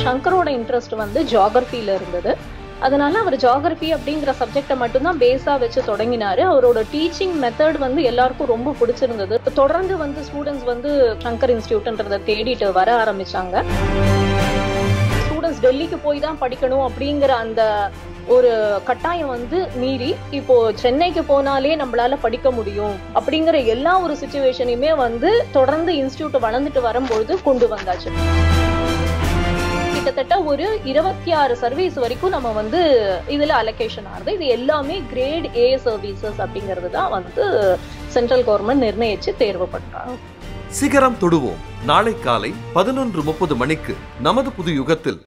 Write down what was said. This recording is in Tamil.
சங்கரோட இன்ட்ரெஸ்ட் வந்து ஜியோகிராஃபில இருந்தது. அதனால அவர் ஜியோகிராஃபி அப்படிங்கிற சப்ஜெக்டை மட்டும்தான் பேஸா வச்சு தொடங்கினாரு. அவரோட டீச்சிங் மெத்தட் வந்து எல்லாருக்கும் ரொம்ப பிடிச்சிருந்தது. தொடர்ந்து வந்து ஸ்டூடெண்ட்ஸ் வந்து சங்கர் இன்ஸ்டிடியூட்ன்றதை தேடிட்டு வர ஆரம்பிச்சாங்க. ஸ்டூடெண்ட்ஸ் டெல்லிக்கு போய் தான் படிக்கணும் அப்படிங்கிற அந்த ஒரு கட்டாயம் வந்து மீறி இப்போ சென்னைக்கு போனாலே நம்மளால படிக்க முடியும் அப்படிங்கிற எல்லா ஒரு சிச்சுவேஷனையுமே வந்து தொடர்ந்து இன்ஸ்டிடியூட் வளர்ந்துட்டு வரும்பொழுது கொண்டு வந்தாச்சு. கிட்டத்தட்ட ஒரு 26 சர்வீஸ் வரைக்கும் நம்ம வந்து இதுல அலோகேஷன் ஆகுது. இது எல்லாமே கிரேட் A சர்வீசஸ் அப்படிங்கிறது தான் வந்து சென்ட்ரல் கவர்மெண்ட் நிர்ணயிச்சு தேர்வு பண்றாங்க. சிகரம் தொடுவோம் நாளை காலை 11:30 மணிக்கு நமது புது யுகத்தில்.